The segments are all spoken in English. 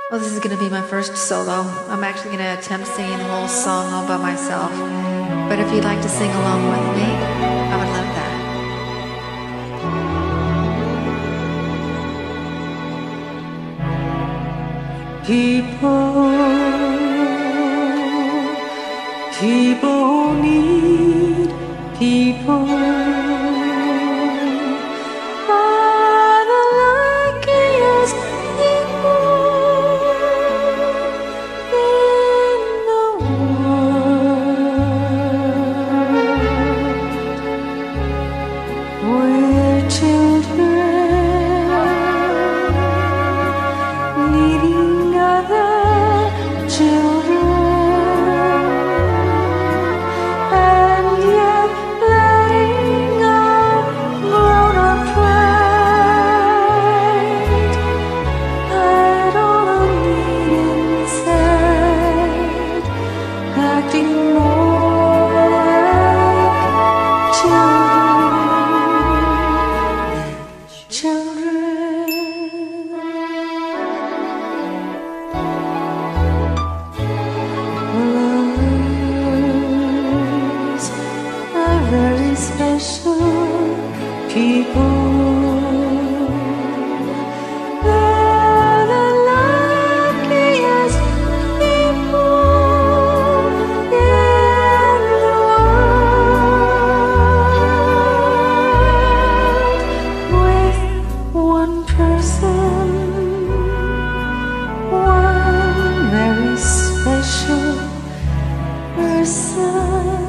Well, this is going to be my first solo. I'm actually going to attempt singing the whole song all by myself. But if you'd like to sing along with me, I would love that. People need people. Are the luckiest people in the world. We're children needing other children. Very special people. They're the luckiest people in the world. With one person, one very special person.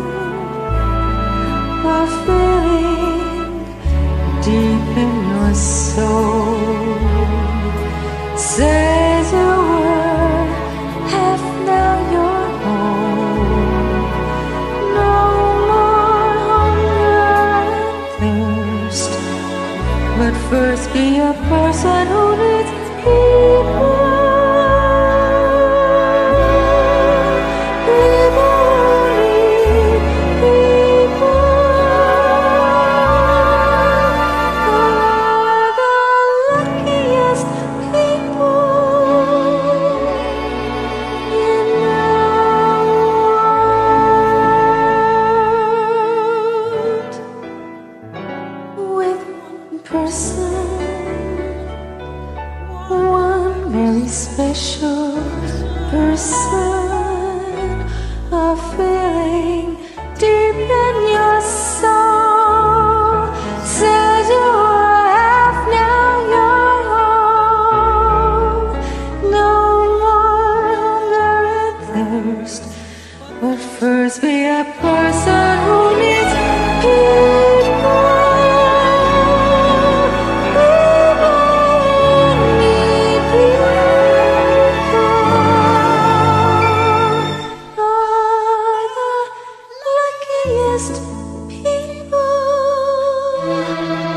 A feeling deep in your soul says you were half now your own. No more hunger and thirst, but first be a person who needs people. Person, one very special person, a feeling deep in your soul says you are half now your own. No more hunger and thirst, but first be a person who needs people. People.